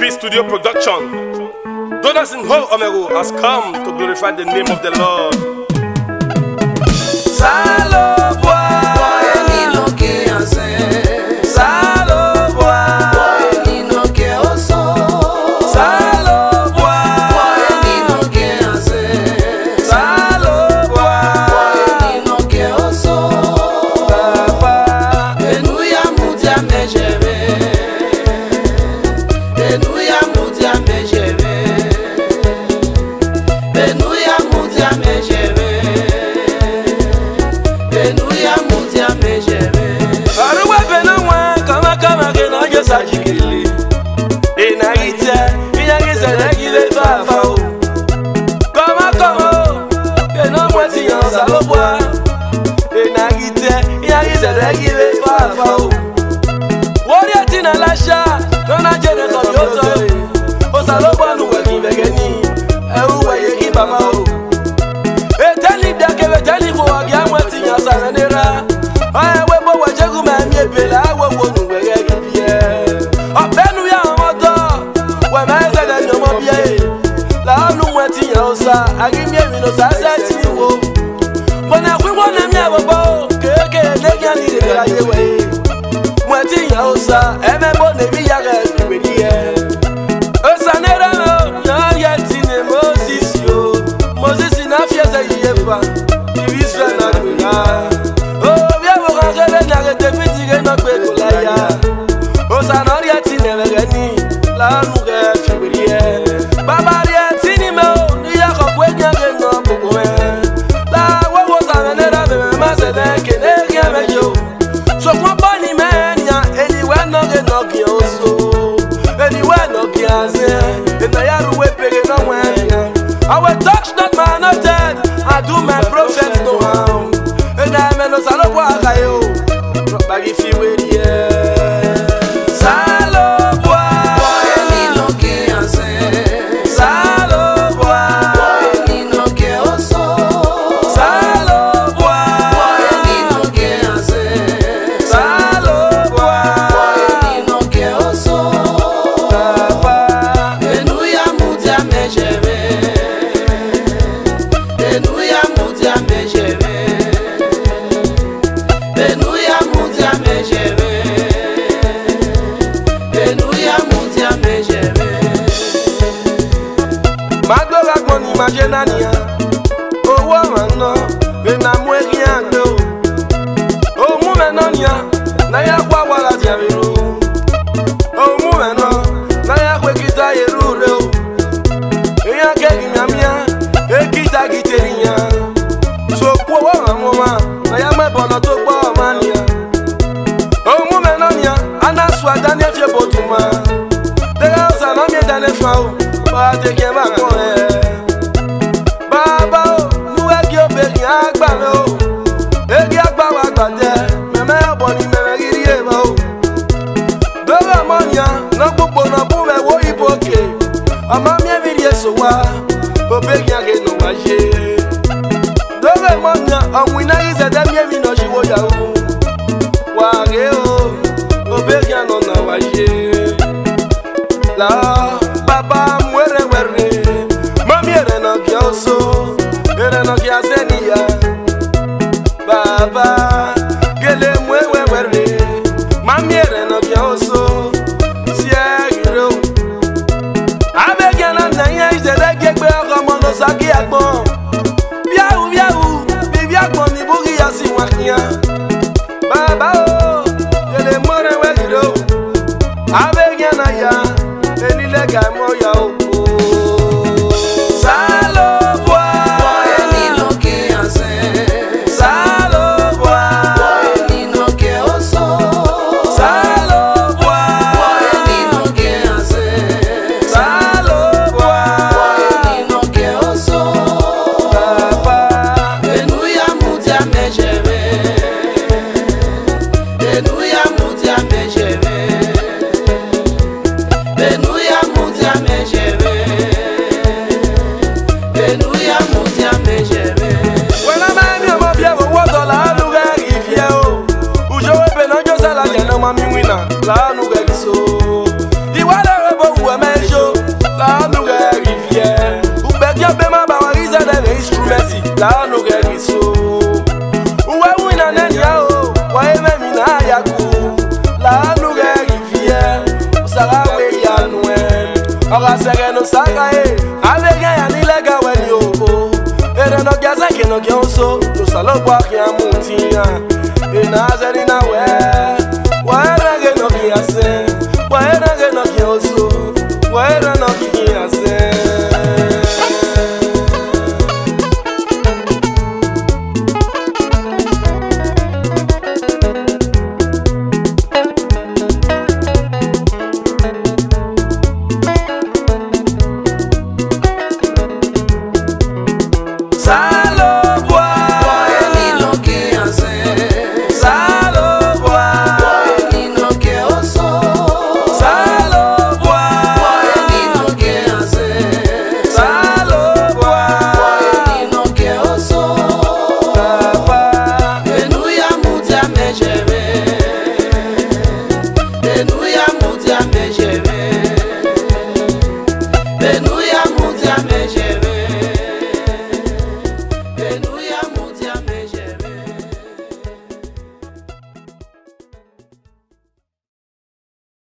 P Studio Production. Donas in Ho Omego has come to glorify the name of the Lord. I will touch not my anointed, I do my prophets no harm. And I may not salo bois rayo, not baggy fi with salo bois, ni no que hace. Salo bois, ni no que oso. Salo bois, ni no que hace. Salo bois, ni no que oso. Papa, enuya mutia me jeve. Magenania, oh woman, no, when I'm waking up, oh woman, Naya Wawala Javiru, oh woman, Naya Wakita Yeru, Ea Kagimia, Ekita Giteria, so poor woman, Naya Mabona to Mania, oh woman, Anna Swadania Fiabotuma, the house are not yet than a foul, but they came back on her. Baba muere muere, mami era no kioso, era no kiasenia. Baba gele muere muere, mami era no kioso, siegro. Abegana nanya izele gegbe omo no saki agbon. Biawu biawu, bibi agbon ni bogi yasi wakia. Baba o, gele muere muere, abegana ya. Gamo ya opo Salo bois ni no que hace Salo bois ni no que oso Salo bois ni no que hace Salo bois ni no que oso Papa enuya mutia me jeve enuya mutia me jeve enuya mutia me jeve Oga sege no saga alega ya ni lega weni o. Ere no gaza ke no gyonso, no salo bwa ki amutia. Na zeri na wa era ge no biase, wa era ge no gyonso, wa era no kiase.